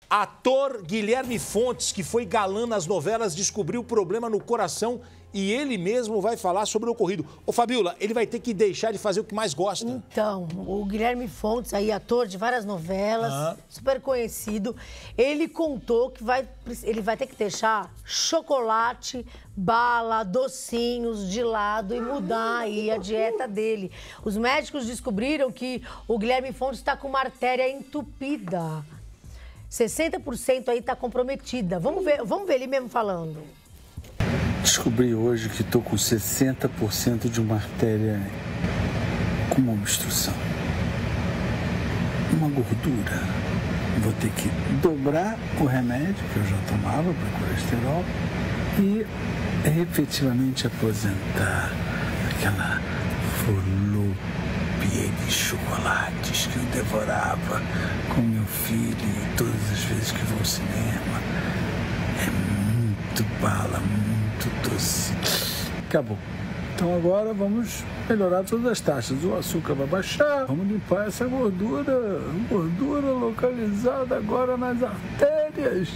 Ator Guilherme Fontes, que foi galã nas novelas, descobriu problema no coração e ele mesmo vai falar sobre o ocorrido. Ô, Fabiola, ele vai ter que deixar de fazer o que mais gosta. Então, o Guilherme Fontes, aí, ator de várias novelas, super conhecido, ele contou que ele vai ter que deixar chocolate, bala, docinhos de lado e mudar aí a dieta dele. Os médicos descobriram que o Guilherme Fontes está com uma artéria entupida. 60% aí está comprometida. Vamos ver ele mesmo falando. Descobri hoje que estou com 60% de uma artéria com uma obstrução. Uma gordura. Vou ter que dobrar o remédio que eu já tomava para colesterol e efetivamente aposentar aquela volúpia de chocolates que eu devorava com meu filho todas as vezes que vou ao cinema. É muito bala, muito doce. Acabou. Então agora vamos melhorar todas as taxas. O açúcar vai baixar, vamos limpar essa gordura. Gordura localizada agora nas artérias.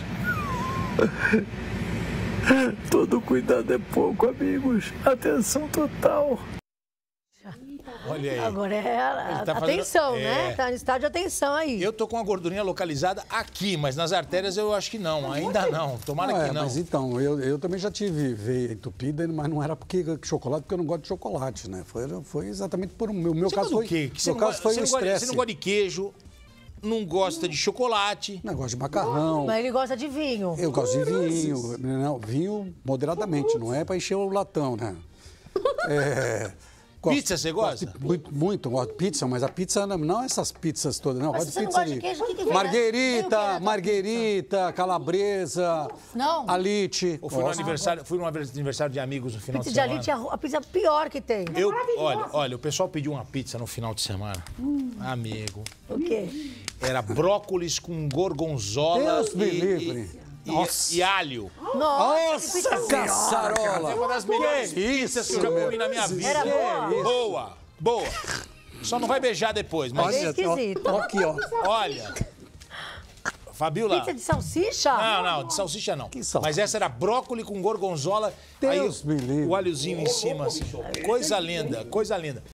Todo cuidado é pouco, amigos. Atenção total. Olha aí. Agora atenção, né? Tá no estado de atenção aí. Eu tô com uma gordurinha localizada aqui, mas nas artérias eu acho que não. Ainda não. Tomara que não. Mas então, eu também já tive veia entupida, mas não era porque chocolate, porque eu não gosto de chocolate, né? Foi exatamente por meu caso foi. Meu caso foi o estresse. Você não gosta de queijo, não gosta de chocolate. Não gosto de macarrão. Mas ele gosta de vinho. Eu gosto de vinho. Não, vinho moderadamente, não é para encher o latão, né? Pizza, você gosta? Muito, gosto de pizza, mas a pizza não essas pizzas todas, não. Mas Gosto você de não pizza gosta de queijo, o que vem? marguerita, calabresa, alite. Eu fui no aniversário de amigos no final de semana. Pizza de alite é a pizza pior que tem. Olha, o pessoal pediu uma pizza no final de semana. Amigo. O quê? Era brócolis com gorgonzola Deus me livre. E alho. Nossa, caçarola! É uma das melhores pizzas que eu já comi na minha vida. Era boa? Boa. Só não vai beijar depois. Mas é esquisito. Aqui, ó. Olha. Fabiola. Pizza de salsicha? Não, de salsicha não. Mas essa era brócolis com gorgonzola. Deus me livre. O alhozinho em cima, assim. Coisa linda, coisa linda.